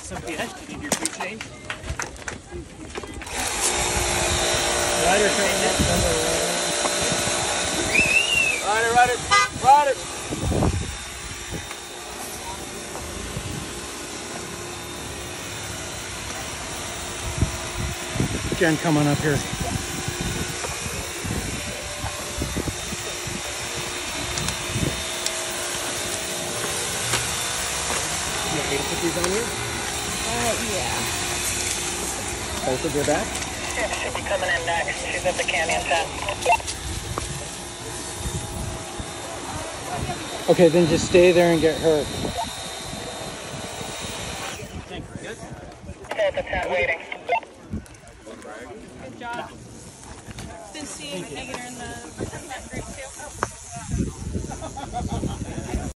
Sofia, you need your food change? Rider coming up. Rider! Jen, come on up here. You want me to put these on you? Yeah. Both of your back? Yeah, should be coming in next. She's at the canyon tent. Okay, then just stay there and get her. Thanks, good? Still at the tent waiting.